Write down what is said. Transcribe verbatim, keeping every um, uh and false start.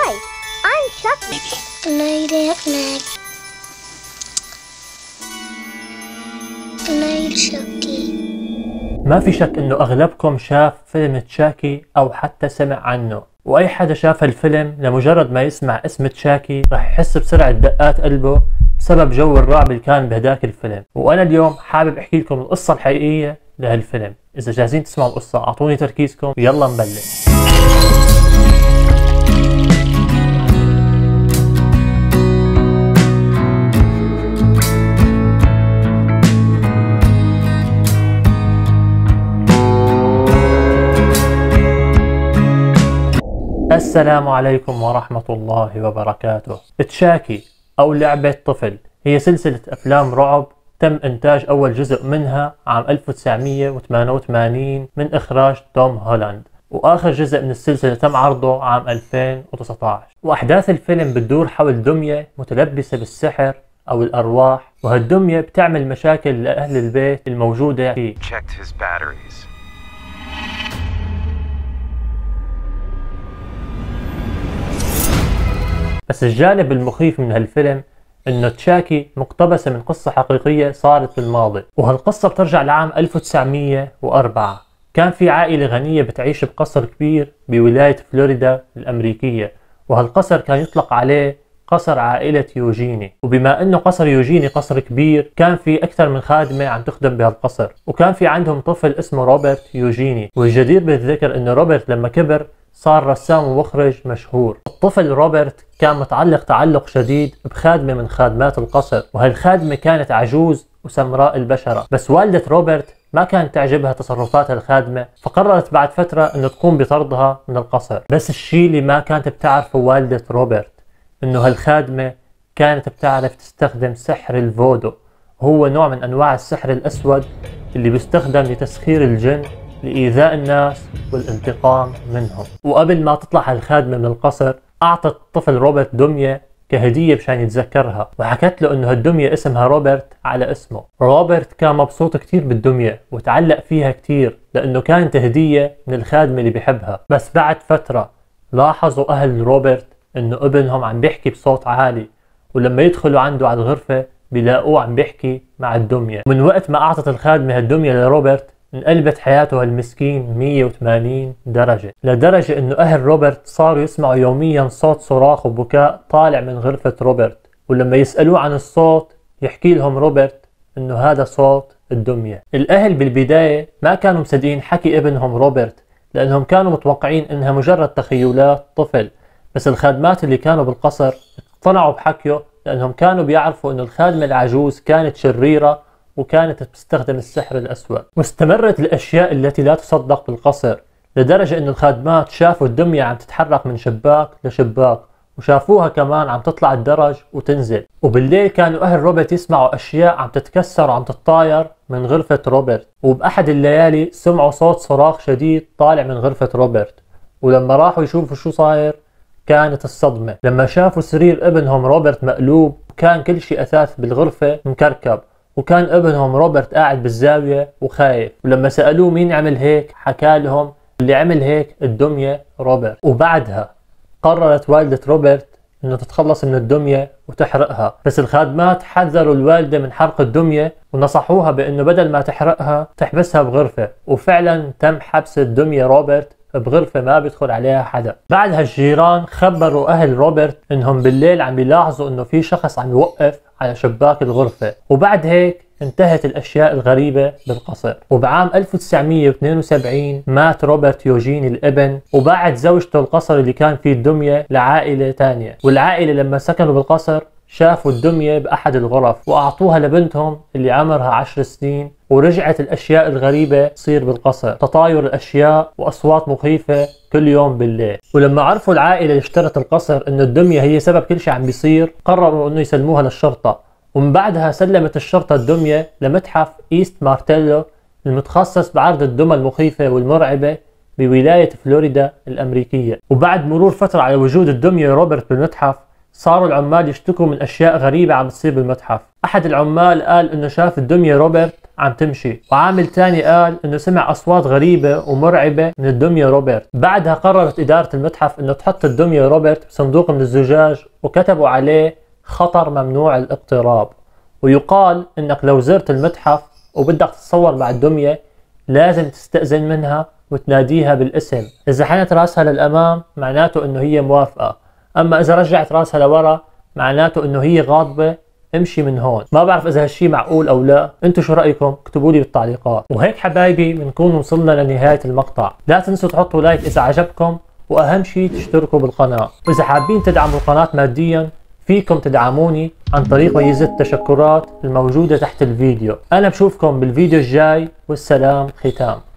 Hi, I'm Chucky. Night, Aunt Mag. Night, Chucky. ما في شك انه اغلبكم شاف فيلم تشاكي او حتى سمع عنه، واي حدا شاف الفيلم لمجرد ما يسمع اسم تشاكي راح يحس بسرعة دقات قلبه بسبب جو الرعب اللي كان بهداك الفيلم. وانا اليوم حابب احكي لكم القصة الحقيقية لهالفيلم. اذا جاهزين تسمعوا القصة اعطوني تركيزكم ويلا نبلش. السلام عليكم ورحمة الله وبركاته. تشاكي أو لعبة طفل هي سلسلة أفلام رعب تم إنتاج أول جزء منها عام ألف وتسعمية وثمانية وثمانين من إخراج توم هولاند، وآخر جزء من السلسلة تم عرضه عام ألفين وتسعة عشر. وأحداث الفيلم بتدور حول دمية متلبسة بالسحر أو الأرواح، وهالدمية بتعمل مشاكل لأهل البيت الموجودة فيه. بس الجانب المخيف من هالفيلم انه تشاكي مقتبسة من قصة حقيقية صارت بالماضي، وهالقصة بترجع لعام ألف وتسعمية وأربعة. كان في عائلة غنية بتعيش بقصر كبير بولاية فلوريدا الأمريكية، وهالقصر كان يطلق عليه قصر عائلة يوجيني. وبما انه قصر يوجيني قصر كبير كان في اكثر من خادمة عم تخدم بهالقصر، وكان في عندهم طفل اسمه روبرت يوجيني. والجدير بالذكر انه روبرت لما كبر صار رسام ومخرج مشهور. الطفل روبرت كان متعلق تعلق شديد بخادمة من خادمات القصر، وهالخادمة كانت عجوز وسمراء البشرة. بس والدة روبرت ما كانت تعجبها تصرفات الخادمة، فقررت بعد فترة انه تقوم بطردها من القصر. بس الشيء اللي ما كانت بتعرفه والدة روبرت انه هالخادمة كانت بتعرف تستخدم سحر الفودو، هو نوع من انواع السحر الاسود اللي بيستخدم لتسخير الجن لإيذاء الناس والانتقام منهم. وقبل ما تطلع هالخادمة من القصر أعطت الطفل روبرت دمية كهدية مشان يتذكرها، وحكت له إنه هالدمية اسمها روبرت على اسمه. روبرت كان مبسوط كتير بالدمية وتعلق فيها كتير لأنه كانت هدية من الخادمة اللي بيحبها. بس بعد فترة لاحظوا أهل روبرت إنه ابنهم عم بيحكي بصوت عالي، ولما يدخلوا عنده على الغرفة بيلاقوه عم بيحكي مع الدمية. ومن وقت ما أعطت الخادمة هالدمية لروبرت انقلبت حياته هالمسكين مية وثمانين درجة، لدرجة انه اهل روبرت صاروا يسمعوا يوميا صوت صراخ وبكاء طالع من غرفة روبرت، ولما يسألوه عن الصوت يحكي لهم روبرت انه هذا صوت الدمية. الاهل بالبداية ما كانوا مصدقين حكي ابنهم روبرت، لانهم كانوا متوقعين انها مجرد تخيلات طفل. بس الخادمات اللي كانوا بالقصر اقتنعوا بحكيه، لانهم كانوا بيعرفوا انه الخادمة العجوز كانت شريرة وكانت بتستخدم السحر الأسود. واستمرت الأشياء التي لا تصدق بالقصر، لدرجة أن الخادمات شافوا الدمية عم تتحرك من شباك لشباك، وشافوها كمان عم تطلع الدرج وتنزل. وبالليل كانوا أهل روبرت يسمعوا أشياء عم تتكسر وعم تتطاير من غرفة روبرت. وبأحد الليالي سمعوا صوت صراخ شديد طالع من غرفة روبرت، ولما راحوا يشوفوا شو صاير كانت الصدمة لما شافوا سرير ابنهم روبرت مقلوب، كان كل شيء أثاث بالغرفة مكركب، وكان ابنهم روبرت قاعد بالزاوية وخايف. ولما سألوه مين عمل هيك حكى لهم اللي عمل هيك الدمية روبرت. وبعدها قررت والدة روبرت انه تتخلص من الدمية وتحرقها. بس الخادمات حذروا الوالدة من حرق الدمية ونصحوها بانه بدل ما تحرقها تحبسها بغرفة، وفعلا تم حبس الدمية روبرت بغرفة ما بيدخل عليها حدا. بعدها الجيران خبروا اهل روبرت انهم بالليل عم يلاحظوا انه في شخص عم يوقف على شباك الغرفة. وبعد هيك انتهت الاشياء الغريبة بالقصر. وبعام ألف وتسعمية واثنين وسبعين مات روبرت يوجيني الابن، وباعت زوجته القصر اللي كان فيه الدمية لعائلة تانية. والعائلة لما سكنوا بالقصر شافوا الدمية بأحد الغرف وأعطوها لبنتهم اللي عمرها عشر سنين. ورجعت الأشياء الغريبة تصير بالقصر، تطاير الأشياء وأصوات مخيفة كل يوم بالليل. ولما عرفوا العائلة اللي اشترت القصر إنه الدمية هي سبب كل شيء عم بيصير، قرروا إنه يسلموها للشرطة. ومن بعدها سلمت الشرطة الدمية لمتحف إيست مارتيلو المتخصص بعرض الدمى المخيفة والمرعبة بولاية فلوريدا الأمريكية. وبعد مرور فترة على وجود الدمية روبرت بالمتحف صاروا العمال يشتكوا من أشياء غريبة عم تصير بالمتحف. أحد العمال قال إنه شاف الدمية روبرت عم تمشي. وعامل تاني قال انه سمع اصوات غريبة ومرعبة من الدمية روبرت. بعدها قررت ادارة المتحف انه تحط الدمية روبرت بصندوق من الزجاج، وكتبوا عليه خطر ممنوع الاقتراب. ويقال انك لو زرت المتحف وبدك تتصور مع الدمية لازم تستأذن منها وتناديها بالاسم. اذا حنت راسها للامام معناته انه هي موافقة، اما اذا رجعت راسها لورا معناته انه هي غاضبة، امشي من هون. ما بعرف اذا هالشي معقول او لا، انتو شو رأيكم؟ اكتبوا لي بالتعليقات. وهيك حبايبي بنكون وصلنا لنهاية المقطع. لا تنسوا تحطوا لايك اذا عجبكم، واهم شي تشتركوا بالقناة. واذا حابين تدعموا القناة ماديا فيكم تدعموني عن طريق ميزة التشكرات الموجودة تحت الفيديو. انا بشوفكم بالفيديو الجاي، والسلام ختام.